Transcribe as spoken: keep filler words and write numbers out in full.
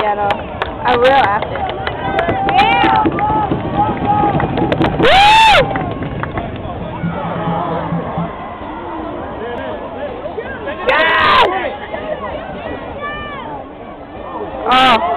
piano. A real actor. Yeah! Woo! Yes! Oh.